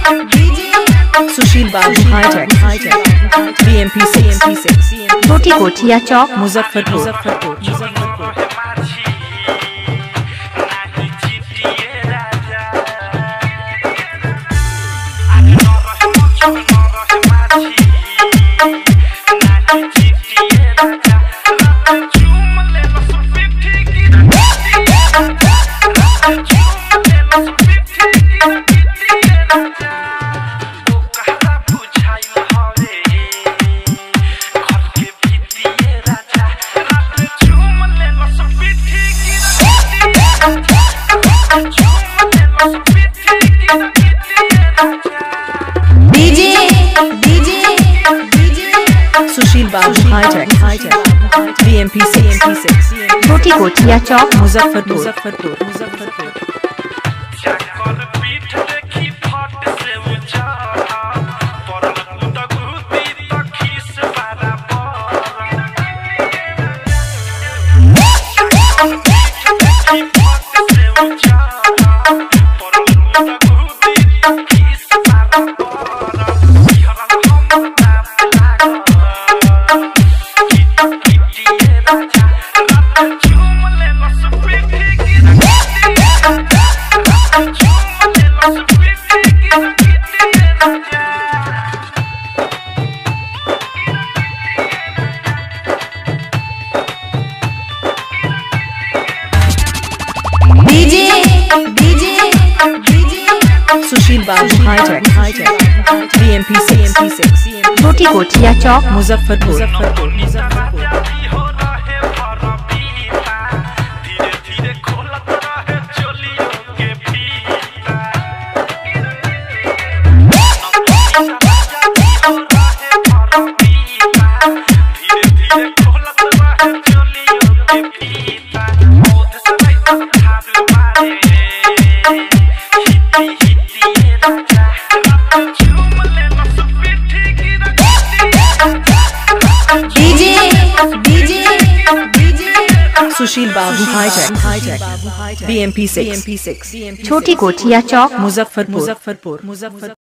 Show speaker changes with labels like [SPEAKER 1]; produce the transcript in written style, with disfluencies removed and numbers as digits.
[SPEAKER 1] सुशील बाबू hi tech BMP6
[SPEAKER 2] छोटी कोठिया चौक
[SPEAKER 1] मुजफ्फरपुर। सुशील बाबू हाईटेक BMP6
[SPEAKER 2] छोटी कोठिया चौक
[SPEAKER 1] मुजफ्फरपुर। सुशील बाबू हाईटेक BMP6
[SPEAKER 2] छोटी कोठिया चौक
[SPEAKER 1] मुजफ्फरपुर। सुशील बाबू हाईटेक BMP6
[SPEAKER 2] छोटी कोठिया चौक
[SPEAKER 1] मुजफ्फरपुर।